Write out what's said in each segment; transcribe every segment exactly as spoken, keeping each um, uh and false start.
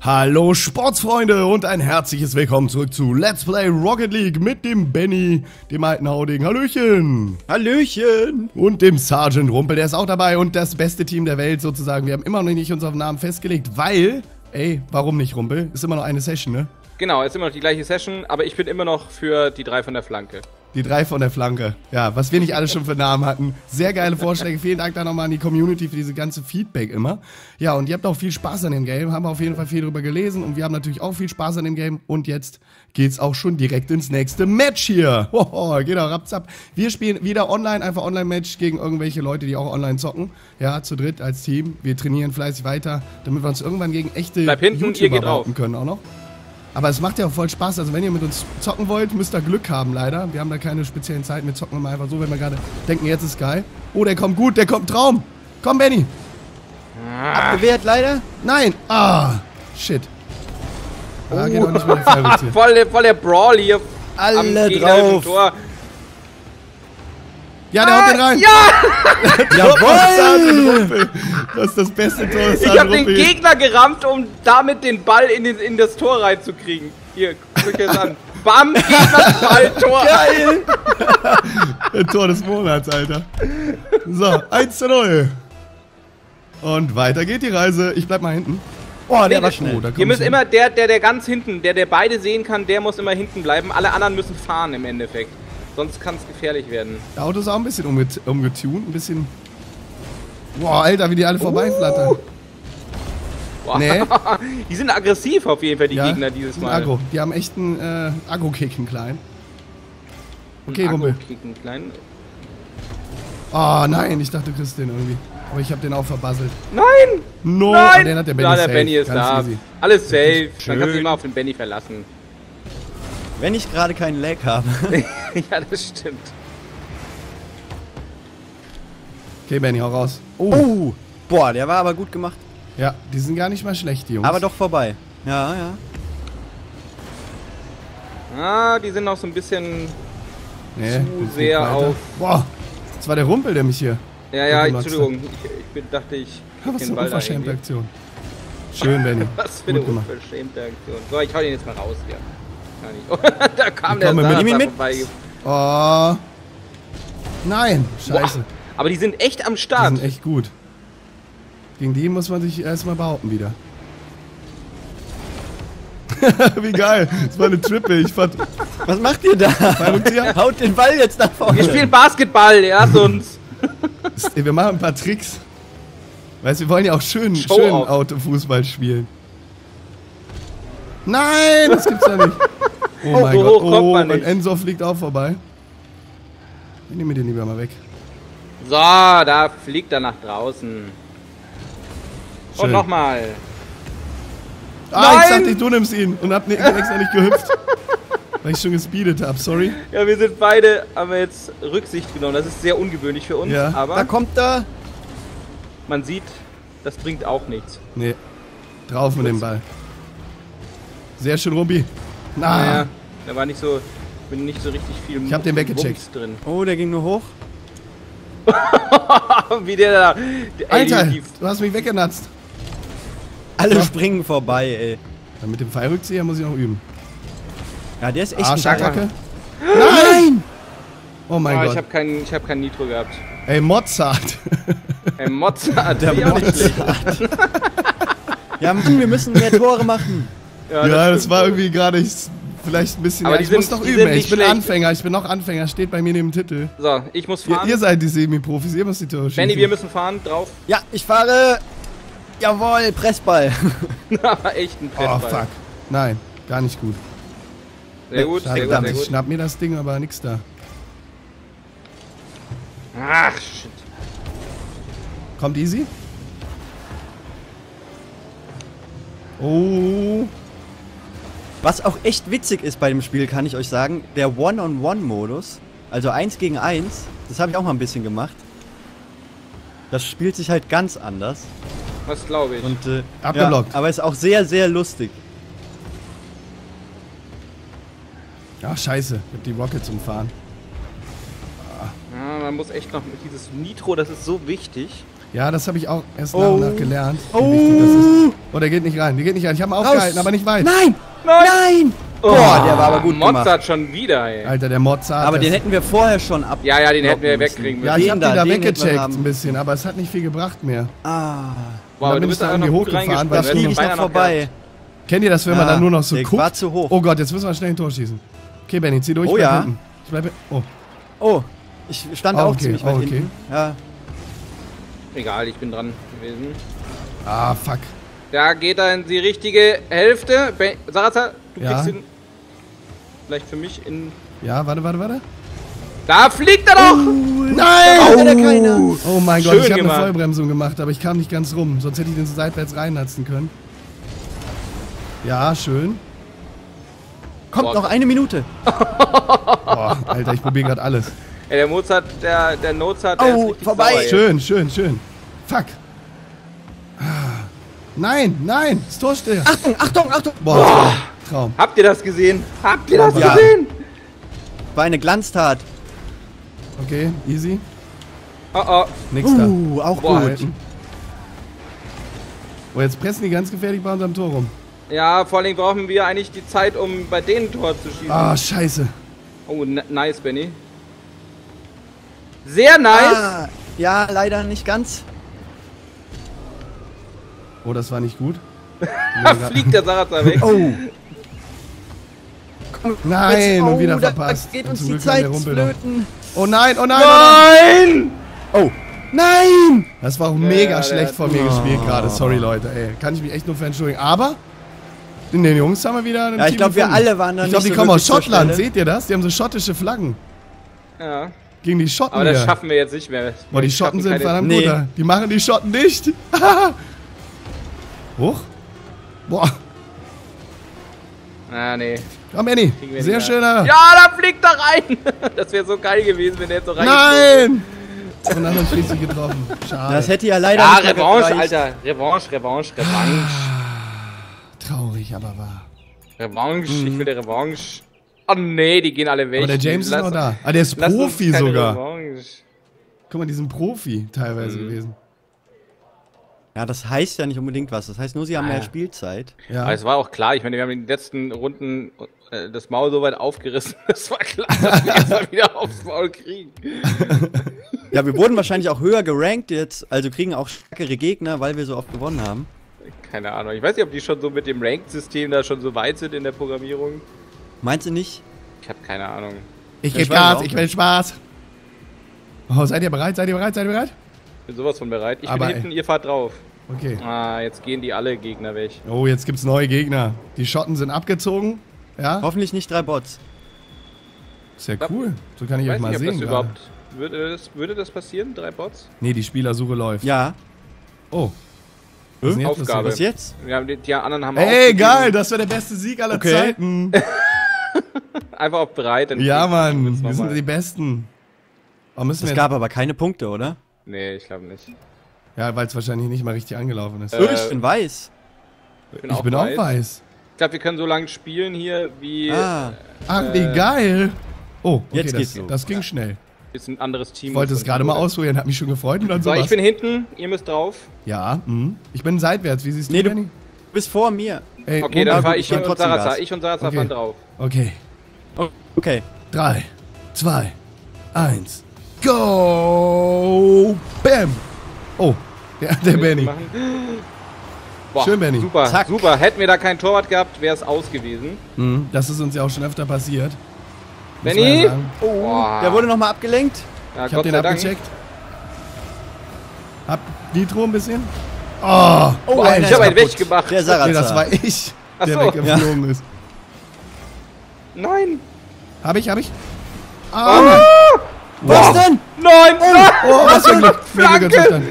Hallo Sportsfreunde und ein herzliches Willkommen zurück zu Let's Play Rocket League mit dem Benny, dem alten Hauding. Hallöchen! Hallöchen! Und dem Sergeant Rumpel, der ist auch dabei und das beste Team der Welt sozusagen. Wir haben immer noch nicht unseren Namen festgelegt, weil, ey, warum nicht Rumpel? Ist immer noch eine Session, ne? Genau, ist immer noch die gleiche Session, aber ich bin immer noch für die drei von der Flanke. Die drei von der Flanke. Ja, was wir nicht alle schon für Namen hatten. Sehr geile Vorschläge. Vielen Dank da nochmal an die Community für diese ganze Feedback immer. Ja, und ihr habt auch viel Spaß an dem Game. Haben wir auf jeden Fall viel drüber gelesen. Und wir haben natürlich auch viel Spaß an dem Game. Und jetzt geht's auch schon direkt ins nächste Match hier. Hoho, geht auch rapzap. Wir spielen wieder online, einfach Online-Match gegen irgendwelche Leute, die auch online zocken. Ja, zu dritt als Team. Wir trainieren fleißig weiter, damit wir uns irgendwann gegen echte Bleib hinten, YouTuber ihr geht behaupten auf. können auch noch. Aber es macht ja auch voll Spaß, also wenn ihr mit uns zocken wollt, müsst ihr Glück haben leider. Wir haben da keine speziellen Zeiten, wir zocken immer einfach so, wenn wir gerade denken, jetzt ist geil. Oh, der kommt gut, der kommt Traum. Komm, Benny. Abgewehrt leider? Nein. Ah, shit. Ah, geht auch nicht mehr der Fallwitz hier. voll, der, voll der Brawl hier. Alle am gegnerischen drauf. Tor. Ja, der haut den rein. Ja! Jawohl! Das ist das beste Tor. Das Ich habe den Gegner gerammt, um damit den Ball in, den, in das Tor reinzukriegen. Hier, guck dir das an. Bam, Gegner, Ball, Tor. Geil! Ein Tor des Monats, Alter. So, eins zu null. Und weiter geht die Reise. Ich bleib mal hinten. Oh, der Nee, war schnell. Oh, da komm Ihr ich müsst hin. immer, der, der, der ganz hinten, der, der beide sehen kann, der muss immer hinten bleiben. Alle anderen müssen fahren im Endeffekt. Sonst kann es gefährlich werden. Der Auto ist auch ein bisschen umget umgetunt, ein bisschen... Boah, Alter, wie die alle vorbeiflattern. Boah. Nee. Die sind aggressiv auf jeden Fall, die Ja, Gegner dieses sind Mal. Agro. Die haben echt einen äh, Agro-Kick, einen kleinen. Okay, Rumpel. Kicken, klein. Oh nein, ich dachte, du kriegst den irgendwie. Aber ich hab den auch verbasselt. Nein! No, Nein! oh, den hat der Benny Ja, der safe. Benny ist Ganz da. easy. Alles safe. Schön. Man kann sich immer auf den Benny verlassen. Wenn ich gerade keinen Lag habe. Ja, das stimmt. Okay, Benny, hau raus. Oh. Oh! Boah, der war aber gut gemacht. Ja, die sind gar nicht mal schlecht, die Jungs. Aber doch vorbei. Ja, ja. Ah, die sind noch so ein bisschen nee, zu das geht sehr weiter. auf... Boah, das war der Rumpel, der mich hier... Ja, ja, Hochgemacht hat. Entschuldigung. Ich, ich bin- dachte, ich Ja, krieg was den für eine Ball da unverschämte irgendwie. Aktion. Schön, Benny. Was für eine Gut gemacht. unverschämte Aktion. So, ich hau den jetzt mal raus hier. Gar nicht. Da kam Ich der komme mit. Sasa Nimm ihn mit. vorbei. Oh. Nein, scheiße. Boah, aber die sind echt am Die Start. sind echt gut. Gegen die muss man sich erstmal behaupten wieder. Wie geil. Das war eine Triple. Ich fand... Was macht ihr da? Fallrückzieher? Haut den Ball jetzt nach vorne. Wir spielen Basketball, ja, sonst. Wir machen ein paar Tricks. Weißt du, wir wollen ja auch schön, Show schön off. Autofußball spielen. Nein, das gibt's ja nicht. Oh, Oh, mein so Gott. hoch kommt Oh, man und nicht. Enzo fliegt auch vorbei. Ich nehme den lieber mal weg. So, da fliegt er nach draußen. Schön. Und nochmal. Ah, ich Nein! dachte, du nimmst ihn und hab ne- extra nicht gehüpft. Weil ich schon gespeedet hab, sorry. Ja, wir sind beide, haben wir jetzt Rücksicht genommen. Das ist sehr ungewöhnlich für uns, Ja. aber Da kommt er. man sieht, das bringt auch nichts. Nee. Drauf mit dem Ball. Sehr schön, Rumbi. Na, Naja, da war nicht so, bin nicht so richtig viel Ich hab den weggecheckt. Wumms drin. Oh, der ging nur hoch. Wie der da. Der, Alter, ey, die, du hast mich weggenatzt. Alle So. springen vorbei, ey. Ja, mit dem Fallrückzieher muss ich noch üben. Ja, der ist echt ein geiler. Arschattacke. Nein! Oh mein oh, ich Gott. habe kein, ich hab kein Nitro gehabt. Ey, Mozart. Ey, Mozart, Der der auch nicht schlecht. Ja, Mann, wir müssen mehr Tore machen. Ja, das, stimmt war wohl. irgendwie gerade ich- vielleicht ein bisschen... Aber Ja, die ich sind- muss noch die üben, sind ey. nicht Ich bin schlecht. Anfänger, ich bin noch Anfänger. Steht bei mir neben dem Titel. So, ich muss Ihr, fahren. ihr seid die Semi-Profis, ihr müsst die Tore schießen. Benny, wir müssen fahren, drauf. Ja, ich fahre. Jawohl, Pressball. Aber echt ein Oh, Festball. fuck. Nein, gar nicht gut. Sehr gut, Schade, sehr gut, verdammt, sehr ich gut. schnapp mir das Ding, aber nix da. Ach, shit. Kommt easy. Oh. Was auch echt witzig ist bei dem Spiel, kann ich euch sagen, der One-on-One-Modus, also eins gegen eins, das habe ich auch mal ein bisschen gemacht. Das spielt sich halt ganz anders. Was glaube ich. Und, äh, Abgeblockt. Ja, aber ist auch sehr, sehr lustig. Ach, scheiße. Ich hab die Rockets umfahren. Ja, man muss echt noch mit dieses Nitro, das ist so wichtig. Ja, das habe ich auch erst Oh. nach und nach gelernt. wie Oh. wichtig das ist. Oh, der geht nicht rein. Der geht nicht rein. Ich habe ihn aufgehalten, aber nicht weit. Nein! Nein! Nein! Oh, Boah, der war aber gut gemacht. Mozart schon wieder, ey. Alter, der Mozart. Aber das- den hätten wir vorher schon ab. Ja, ja, den hätten wir müssen. wegkriegen Ja, müssen. ich Den hab da, den da den hätten wir weggecheckt haben. ein bisschen, aber es hat nicht viel gebracht mehr. Ah, Boah, dann du bin bist ich da einfach irgendwie noch gut hochgefahren, reingesprungen. da da Wir hätten fliege ihn ich noch beinahe vorbei. gehabt. Kennt ihr das, wenn man Ja, dann nur noch so der guckt? war zu hoch. Oh Gott, jetzt müssen wir schnell ein Tor schießen. Okay, Benny, zieh durch. Oh ich bleib ja. hinten. Ich bleibe. Oh. Oh, ich stand Ah, auch okay, ziemlich ah, weit okay. hinten. Ja. Egal, ich bin dran gewesen. Ah, fuck. Da geht er in die richtige Hälfte. Be Sarazar, du Ja. kriegst ihn. Vielleicht für mich in. Ja, warte, warte, warte. Da fliegt er doch! Nein! Leider keiner. Oh mein Gott, Schön ich habe eine gemacht. Vollbremsung gemacht, aber ich kam nicht ganz rum. Sonst hätte ich den so seitwärts reinlassen können. Ja, schön. Kommt Boah. noch eine Minute. Boah, Alter, ich probiere gerade alles. Ey, der Mozart, der, der Nozart, der Oh, ist richtig vorbei. sauer jetzt. Schön, schön, schön. Fuck. Ah. Nein, nein, das Tor steht. Achtung, Achtung, Achtung. Boah, Traum. Habt ihr das gesehen? Habt ihr das Ja. gesehen? War eine Glanztat. Okay, easy. Oh oh. Nix Uh, auch Boah. gut. Halten. Oh, jetzt pressen die ganz gefährlich bei unserem Tor rum. Ja, vor allem brauchen wir eigentlich die Zeit, um bei denen Tor zu schießen. Ah, scheiße. Oh, n- nice, Benny. Sehr nice. Ah, ja, leider nicht ganz. Oh, das war nicht gut. Da fliegt der Sarazar weg. Oh. Nein, Jetzt- und oh, wieder da- verpasst. Da geht Und uns zum die Glück war Zeit der Rumpel noch. flöten. Oh nein, oh nein, oh nein. Nein! Oh. Nein! Das war auch mega der schlecht hat- von mir gespielt gerade. Sorry, Leute, ey. Kann ich mich echt nur für entschuldigen. Aber in den Jungs haben wir wieder ein Ja, ich Team glaube, wir gefunden. alle waren da Ich nicht glaube, die so kommen aus wirklich zur Schottland. Stelle. Seht ihr das? Die haben so schottische Flaggen. Ja, Gegen die Schotten aber das hier. schaffen wir jetzt nicht mehr. Boah, die Wir Schotten schaffen sind keine- verdammt Nee. gut. Die machen die Schotten nicht. Hoch. Boah. Ah, nee. Komm, Benni. Kriegen wir Sehr nicht schöner. Ja, da fliegt er rein! Das wäre so geil gewesen, wenn der jetzt so rein. Nein! Und dann hat schließlich getroffen. Schade. Das hätte ja leider Ja, nicht mehr Revanche, gereicht. Alter. Revanche, Revanche, Revanche. Traurig, aber wahr. Revanche, ich will die Revanche. Oh nee, die gehen alle weg. Aber der James ist Lass- noch da. Ah, der ist lass uns Profi keine sogar. Revanche. Guck mal, die sind Profi teilweise Mhm. gewesen. Ja, das heißt ja nicht unbedingt was. Das heißt nur, sie haben Ah. mehr Spielzeit. Ja. Aber es war auch klar, ich meine, wir haben in den letzten Runden äh, das Maul so weit aufgerissen. Es war klar, dass wir jetzt mal wieder aufs Maul kriegen. Ja, wir wurden wahrscheinlich auch höher gerankt jetzt. Also kriegen auch stärkere Gegner, weil wir so oft gewonnen haben. Keine Ahnung. Ich weiß nicht, ob die schon so mit dem Ranked-System da schon so weit sind in der Programmierung. Meinst du nicht? Ich habe keine Ahnung. Ich Ja, geb ich weiß Gas, auch ich will Spaß. Oh, seid ihr bereit? Seid ihr bereit? Seid ihr bereit? Ich bin sowas von bereit. Ich Aber, bin hinten, ihr fahrt drauf. Okay. Ah, jetzt gehen die alle Gegner weg. Oh, jetzt gibt's neue Gegner. Die Schotten sind abgezogen. Ja, Hoffentlich nicht drei Bots. ist ja cool. So kann ich Ich euch weiß mal nicht, ob das sehen. gerade. überhaupt... Würde das, würde das passieren? Drei Bots? Nee, die Spielersuche läuft. Ja. Oh. Was ist denn jetzt Aufgabe. Was jetzt? Wir haben die, die anderen haben Ey, aufgegeben. geil, das wäre der beste Sieg aller Okay. Zeiten. Einfach auf bereit. dann Ja, kriegen wir Mann, jetzt wir noch sind mal. die Besten. Oh, müssen Es wir gab aber keine Punkte, oder? Nee, ich glaube nicht. Ja, weil es wahrscheinlich nicht mal richtig angelaufen ist. Äh, ich bin weiß. Ich bin, ich auch, bin weiß. auch weiß. Ich glaube, wir können so lange spielen hier, wie Ah. Ach, wie Äh, geil. Oh, okay, Jetzt geht's das, los. das ging schnell. ist ein anderes Team. Ich wollte es gerade mal ausprobieren, hat mich schon gefreut und dann So, sowas. ich bin hinten, ihr müsst drauf. Ja, mhm. Ich bin seitwärts. Wie siehst du, Nee, du- Benni? Du bist vor mir. Ey, Okay, und- dann gut, fahr ich ich geb und trotzdem Sarazar. Gas. Ich und Sarazar Okay. fahren drauf. Okay. Okay. Drei, zwei, eins, go! Bam! Oh, der, der Benny. Machen. Boah, Schön, Benny. Super, Zack. super. Hätten wir da keinen Torwart gehabt, wäre es aus gewesen. Mhm, das ist uns ja auch schon öfter passiert. Muss man Benny? ja sagen. Boah. Der wurde nochmal abgelenkt. Ja, Ich hab Gott den sei Dank. abgecheckt. Hab Nitro ein bisschen. Oh, Oh, Boah, einer ich ist habe einen kaputt. weggemacht. Der Sarazar. nee, das war ich, Ach der so. weggeflogen ist. Nein. Hab ich, hab ich. Ah, Mann. Was denn? Nein! Nein! Oh, was für ein Glück. Mehr Glück als Verstand.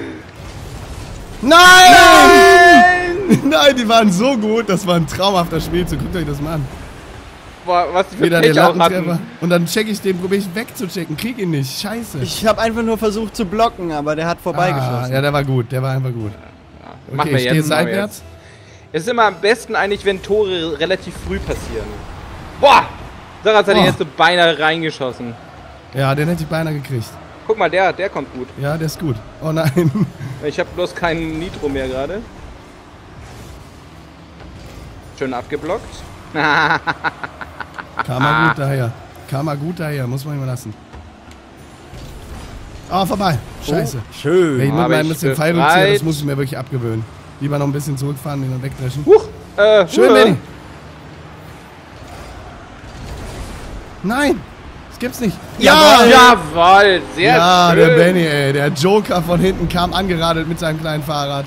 Nein! Nein, die waren so gut. Das war ein traumhafter Spielzug. Guckt euch das mal an. Boah, was die für Wieder den Pech auch Lattentreffer. hatten. Und dann check ich den, probier ich wegzuchecken. Krieg ihn nicht. Scheiße. Ich habe einfach nur versucht zu blocken, aber der hat ah, vorbeigeschossen. ja, der war gut. Der war einfach gut. Machen Okay, wir ich jetzt, stehe machen wir seitwärts. Es ist immer am besten eigentlich, wenn Tore relativ früh passieren. Boah! Sarazar hat Oh. den jetzt so beinahe reingeschossen. Ja, den hätte ich beinahe gekriegt. guck mal, der, der kommt gut. Ja, der ist gut. Oh nein. Ich habe bloß keinen Nitro mehr gerade. Schön abgeblockt. Kam mal gut daher. Kam mal gut daher, muss man ihm lassen. Oh, vorbei. Scheiße. Oh, schön. Ich muss Aber mal ein ich bisschen bin Pfeil rückziehen, bereit. das muss ich mir wirklich abgewöhnen. Lieber noch ein bisschen zurückfahren, den dann wegdreschen. Huch, äh, Schön, Huch. Benny. Nein, das gibt's nicht. Ja, jawohl, sehr Ja, schön. der Benny, ey. Der Joker von hinten kam angeradelt mit seinem kleinen Fahrrad.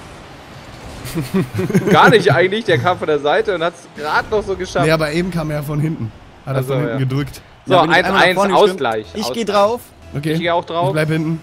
Gar nicht eigentlich, der kam von der Seite und hat es gerade noch so geschafft. Nee, aber eben kam er von hinten. Hat er Also, von hinten ja. gedrückt. So, Da bin ich eins einmal nach eins, vorne geschwimmt. Ausgleich. Ich Ausgleich. gehe drauf. Okay. Ich gehe auch drauf. Ich bleib hinten.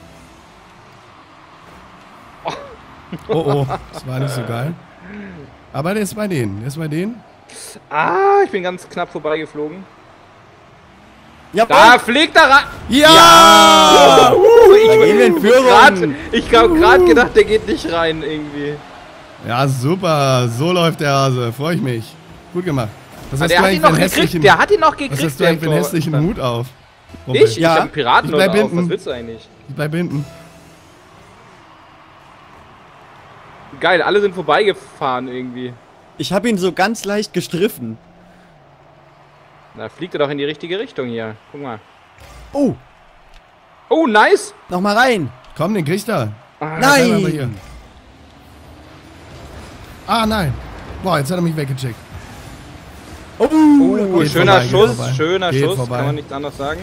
Oh, oh. Das war nicht so geil. Aber der ist bei denen. Der ist bei denen. Ah, ich bin ganz knapp vorbeigeflogen. Ja, Da fliegt er rein. Ja! da gehen wir in Führung. Grad, ich habe gerade gedacht, der geht nicht rein irgendwie. Ja, super. So läuft der Hase. Freue ich mich. Gut gemacht. Was Ah, hast der du hat eigentlich ihn für noch einen gekriegt. hässlichen... Der hat ihn noch Was gekriegt. hast du eigentlich für einen der hässlichen Tor- Hut auf? Ich? Rumpel? Ich Ja, hab einen Piraten ich bleib auf. hinten. Was willst du eigentlich? Ich bleib hinten. Geil, alle sind vorbeigefahren irgendwie. Ich habe ihn so ganz leicht gestriffen. Da fliegt er doch in die richtige Richtung hier. Guck mal. Oh, Oh, nice. noch mal rein. Komm, den kriegt er. Ah, Bleib aber hier. Nein. Ah, nein. Boah, jetzt hat er mich weggecheckt. Oh, Oh, Geht schöner vorbei, geht Schuss, vorbei. schöner Geht Schuss, vorbei. kann man nichts anderes sagen.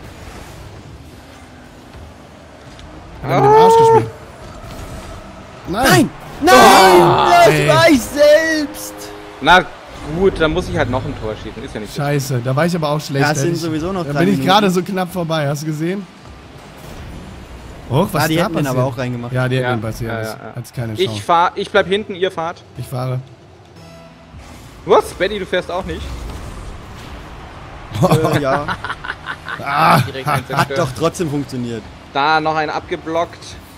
Hat er mit dem Arsch gespielt. nein, Nein. nein, das ey. war ich selbst. Na gut, dann muss ich halt noch ein Tor schießen, ist ja nicht so. Scheiße, da war ich aber auch schlecht. Ja, es Da sind hätte ich- sowieso noch Da drei bin ich Minuten. gerade so knapp vorbei, hast du gesehen? Oh, was Ah, die da hätten den passiert? aber auch reingemacht. Ja, die hätten Ja, ihn passiert. ja, Das ja, ja. hat's keine Chance. Ich fahr, ich bleib hinten, ihr fahrt. Ich fahre. Was? Betty, du fährst auch nicht? Äh, ja, Ah, Direkt ein hat zerstört. doch trotzdem funktioniert. Da noch einen abgeblockt.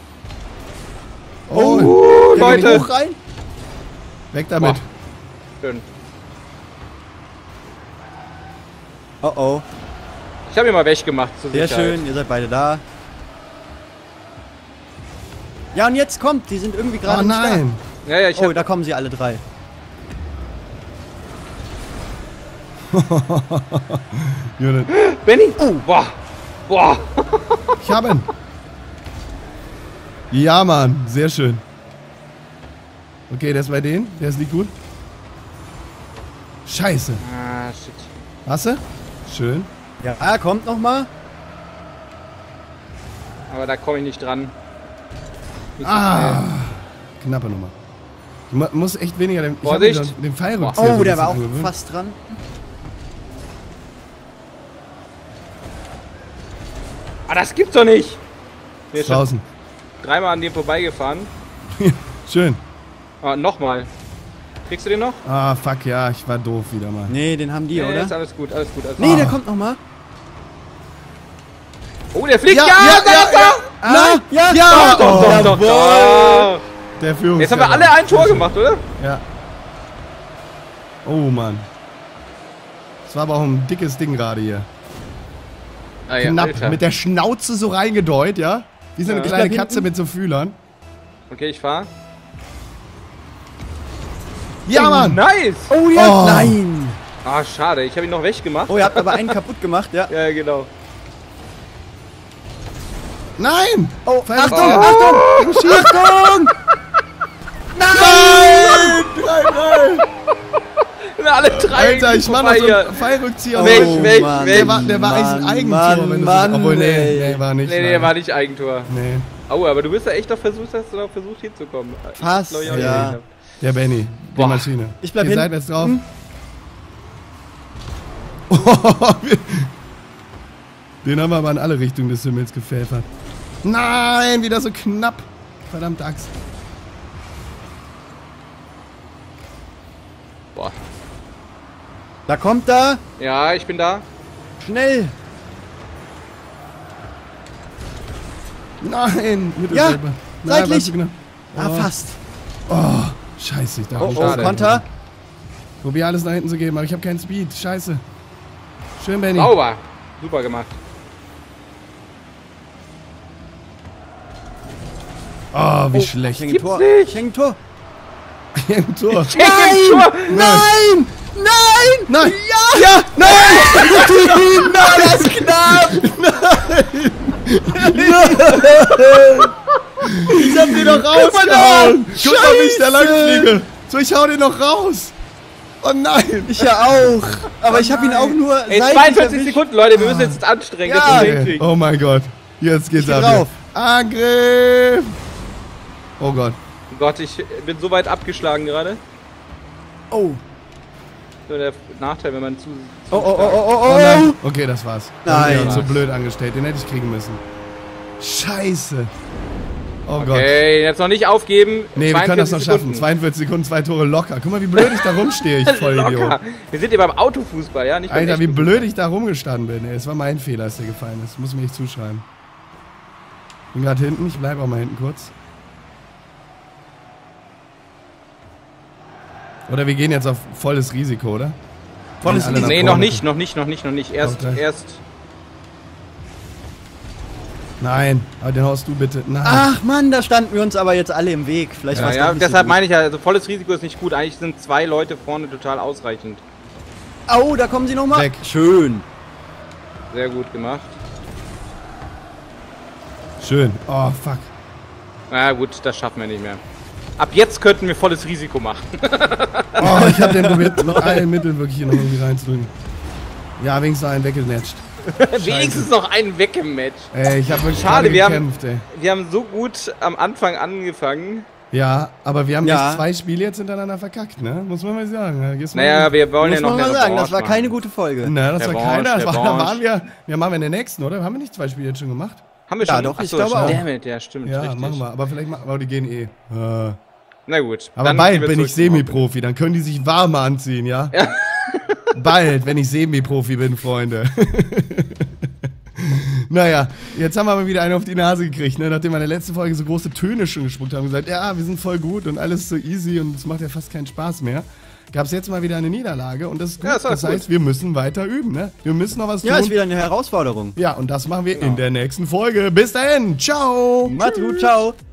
oh, Uh, Der geht Leute. hoch rein. weg damit. Boah. Schön. Oh oh, Ich habe ihn mal weggemacht zur sehr Sicherheit. schön, ihr seid beide da. Ja, und jetzt kommt, die sind irgendwie gerade Oh nicht nein. Ja, ja, ich da. Oh, hab, da kommen sie alle drei. Ja, dann- Benny! Oh, boah! Boah! ich hab ihn. Ja, Mann, sehr schön. Okay, der ist bei denen. Der ist nicht gut. Scheiße. Ah, shit. Hast du? Schön. Ja, ah, kommt noch mal. Aber da komme ich nicht dran. Nicht so Ah, knappe Nummer. Du mu- musst echt weniger den, ich hab Vorsicht. mir den Pfeil Boah. rückziehen, Oh, so der ein war auch bisschen angewöhnt. fast dran. schnell. Ah, das gibt's doch nicht! Mir ist schon Draußen. dreimal an dem vorbeigefahren. Schön. Ah, nochmal. Kriegst du den noch? Ah, fuck, ja, ich war doof wieder mal. Nee, den haben die, Nee, oder? ist alles gut, alles gut. Alles Nee, gut. der kommt noch mal. Oh, der fliegt! Ja, Ja, ja, da ja, ist er! ja. Ah, ja, Ja, Doch, doch, oh, doch, doch. der Führungs. Jetzt haben wir alle ein Tor gemacht, oder? Ja. Oh, Mann. Das war aber auch ein dickes Ding gerade hier. Ah, ja, Knapp, Alter. mit der Schnauze so reingedeut, ja? Wie so eine Ja. kleine Ich bleib Katze hinten. mit so Fühlern. Okay, ich fahr. Ja, Mann! Nice! Oh ja, Oh. nein. Ah, schade, ich habe ihn noch weggemacht. Oh, ihr habt aber einen kaputt gemacht, ja. Ja, genau. Nein! Oh, Pfeil Achtung, rückziehen. Achtung, Achtung! Nein! drei drei! Alle drei Alter, ich mach noch vorbei so hier. einen Pfeilrückzieher. Weg, Oh, weg, Mann. weg. Der war, der war eigentlich ein Mann, Eigentor, Mann, wenn du Mann, so, obwohl, nee, ey. nee, war nicht. Nee, nee, nein. war nicht Eigentor. Nee, Oh, aber du bist ja echt doch versucht, hast du doch versucht hinzukommen. Ich Fast, glaub, ich auch ja. gesehen der Benny, die Boah. Maschine. Ich bleib Ihr hin. seid jetzt drauf. Hm. Den haben wir aber in alle Richtungen des Himmels gepfeffert. Nein, wieder so knapp. Verdammt Axt. hab. Boah. Da kommt er. Ja, ich bin da. Schnell. Nein, mit Ja, Nein, seitlich. weißt du genau. Ah, Oh. fast. Oh, scheiße, ich dachte, Oh, ich oh, schade. Konter. probier alles nach hinten zu geben, aber ich habe keinen Speed. Scheiße. Schön, Benny. Sauber. Super gemacht. Oh, wie Oh, schlecht. Ich hänge ein Tor. nicht. Ich hänge ein Tor. Ein Tor. Tor! Nein! Nein! Nein! Ja! Ja! Nein! Nein, das ist knapp! Ich hab den noch rausgehauen! Guck mal, wie ich da lang fliege! So, ich hau den noch raus! Oh nein! Ich ja auch. Aber ich habe ihn auch nur Ey, seitlich zweiundvierzig erwischt. Sekunden, Leute, wir müssen jetzt anstrengen, dass Ja. wir das hinkriegen. Oh mein Gott. Jetzt geht's Ich ab. drauf. hier. Angriff! Oh Gott. Oh Gott, ich bin so weit abgeschlagen gerade. Oh. So der Nachteil, wenn man zu... Oh, oh, oh, oh, oh, Oh oh. nein. Okay, das war's. Nein. Da haben wir uns so blöd angestellt. Den hätte ich kriegen müssen. Scheiße. Oh Gott. Okay, jetzt noch nicht aufgeben. Nee, wir können das noch zweiundvierzig schaffen. Sekunden. zweiundvierzig Sekunden, zwei Tore locker. Guck mal, wie blöd ich da rumstehe, ich Vollidiot. Locker. Wir sind hier beim Autofußball, ja? Nicht beim Alter, wie echten blöd ich da rumgestanden bin. Ey, es war mein Fehler, dass der gefallen ist. Muss mir nicht zuschreiben. Bin gerade hinten, ich bleibe auch mal hinten kurz. Oder wir gehen jetzt auf volles Risiko, oder? Volles Alle nach Nee, vorne. noch nicht, noch nicht, noch nicht, noch nicht. Erst, Kommt gleich. erst. Nein, aber den haust du bitte. Nein. Ach Mann, da standen wir uns aber jetzt alle im Weg. Vielleicht Ja, war's ja, doch nicht so deshalb gut. meine ich ja, also volles Risiko ist nicht gut. Eigentlich sind zwei Leute vorne total ausreichend. Oh, da kommen sie nochmal. Weg. Schön. Sehr gut gemacht. Schön. Oh, fuck. Na gut, das schaffen wir nicht mehr. Ab jetzt könnten wir volles Risiko machen. Oh, ich hab den probiert, mit allen Mitteln wirklich hier noch irgendwie reinzudrücken. Ja, wenigstens einen weggenetscht. Wenigstens noch einen weggematcht. Ey, ich hab wirklich Schade, gerade wir haben- gekämpft, ey. Wir haben so gut am Anfang angefangen. Ja, aber wir haben Ja. echt zwei Spiele jetzt hintereinander verkackt, ne? Muss man mal sagen. Da geht's mal Naja, gut. wir wollen Muss ja noch man mal eine sagen, das Revanche war machen. keine gute Folge. Na, das war Revanche, keiner. Das war, da Revanche. waren wir. Ja, machen wir in der nächsten, oder? Haben wir nicht zwei Spiele jetzt schon gemacht? Haben wir Ja, schon? doch, ich Achso, glaube auch. Dammit, ja, stimmt. Ja, richtig. machen wir. Aber vielleicht machen aber die gehen eh. Äh. Na gut. Aber dann bald gehen wir bin zurück ich zum Hauptbild. Semi-Profi, dann können die sich warm anziehen, ja? Bald, wenn ich Semi-Profi bin, Freunde. Naja, jetzt haben wir mal wieder einen auf die Nase gekriegt, ne? Nachdem wir in der letzten Folge so große Töne schon gespuckt haben, gesagt, ja, wir sind voll gut und alles so easy und es macht ja fast keinen Spaß mehr. Gab es jetzt mal wieder eine Niederlage und das ist gut. Ja, ist auch das gut. heißt, wir müssen weiter üben, ne? Wir müssen noch was Ja, ist tun. wieder eine Herausforderung. Ja, und das machen wir Genau. in der nächsten Folge. Bis dahin, ciao! Macht's gut, ciao.